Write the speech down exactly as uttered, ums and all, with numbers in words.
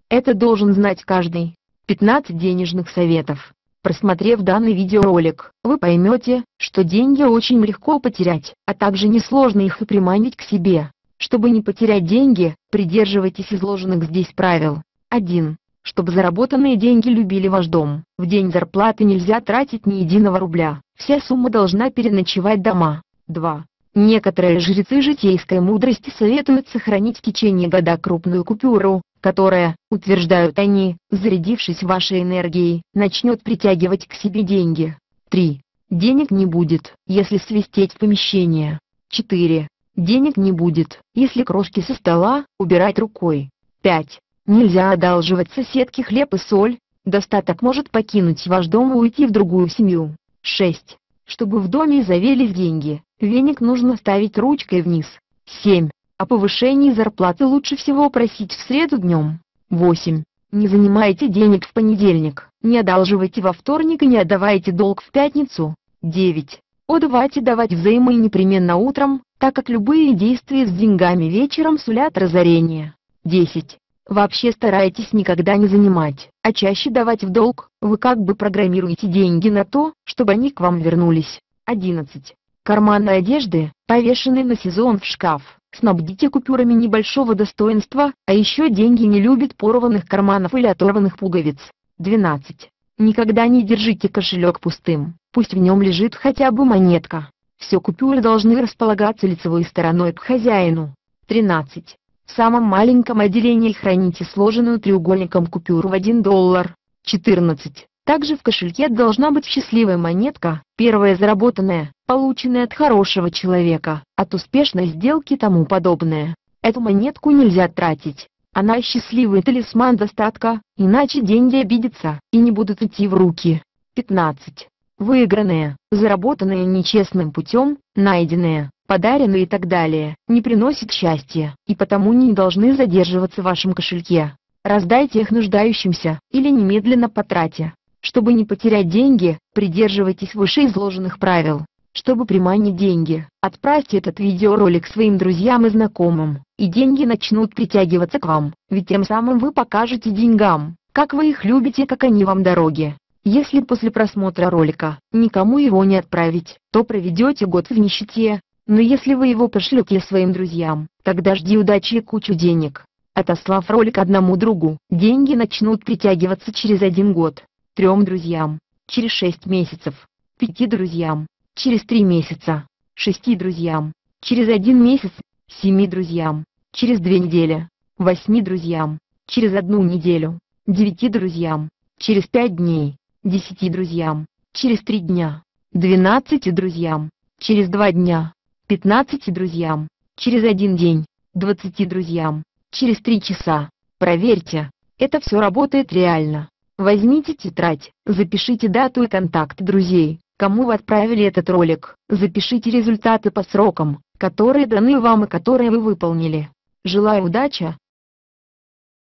Это должен знать каждый. пятнадцать денежных советов. Просмотрев данный видеоролик, вы поймете, что деньги очень легко потерять, а также несложно их и приманить к себе. Чтобы не потерять деньги, придерживайтесь изложенных здесь правил. один. Чтобы заработанные деньги любили ваш дом. В день зарплаты нельзя тратить ни единого рубля. Вся сумма должна переночевать дома. два. Некоторые жрецы житейской мудрости советуют сохранить в течение года крупную купюру, которая, утверждают они, зарядившись вашей энергией, начнет притягивать к себе деньги. три. Денег не будет, если свистеть в помещение. четыре. Денег не будет, если крошки со стола убирать рукой. пять. Нельзя одалживать соседке хлеб и соль, достаток может покинуть ваш дом и уйти в другую семью. шесть. Чтобы в доме завелись деньги, веник нужно ставить ручкой вниз. семь. О повышении зарплаты лучше всего просить в среду днем. восемь. Не занимайте денег в понедельник, не одалживайте во вторник и не отдавайте долг в пятницу. девять. Отдавайте давать взаймы непременно утром, так как любые действия с деньгами вечером сулят разорение. десять. Вообще старайтесь никогда не занимать, а чаще давать в долг, вы как бы программируете деньги на то, чтобы они к вам вернулись. одиннадцать. Карманы одежды, повешенные на сезон в шкаф, снабдите купюрами небольшого достоинства, а еще деньги не любят порванных карманов или оторванных пуговиц. двенадцать. Никогда не держите кошелек пустым, пусть в нем лежит хотя бы монетка. Все купюры должны располагаться лицевой стороной к хозяину. тринадцать. В самом маленьком отделении храните сложенную треугольником купюру в один доллар. четырнадцать. Также в кошельке должна быть счастливая монетка, первая заработанная, полученная от хорошего человека, от успешной сделки и тому подобное. Эту монетку нельзя тратить. Она счастливый талисман достатка, иначе деньги обидятся и не будут идти в руки. пятнадцать. Выигранные, заработанные нечестным путем, найденные, подаренные и так далее, не приносят счастья, и потому не должны задерживаться в вашем кошельке. Раздайте их нуждающимся, или немедленно потратьте. Чтобы не потерять деньги, придерживайтесь вышеизложенных правил. Чтобы приманить деньги, отправьте этот видеоролик своим друзьям и знакомым, и деньги начнут притягиваться к вам, ведь тем самым вы покажете деньгам, как вы их любите, как они вам дороги. Если после просмотра ролика никому его не отправить, то проведете год в нищете, но если вы его пошлете своим друзьям, тогда жди удачи и кучу денег. Отослав ролик одному другу, деньги начнут притягиваться через один год, трем друзьям, через шесть месяцев, пяти друзьям, через три месяца, шести друзьям, через один месяц, семи друзьям, через две недели, восьми друзьям, через одну неделю, девяти друзьям, через пять дней, десяти друзьям, через три дня, двенадцати друзьям, через два дня, пятнадцати друзьям, через один день, двадцати друзьям, через три часа. Проверьте, это все работает реально. Возьмите тетрадь, запишите дату и контакт друзей, кому вы отправили этот ролик, запишите результаты по срокам, которые даны вам и которые вы выполнили. Желаю удачи,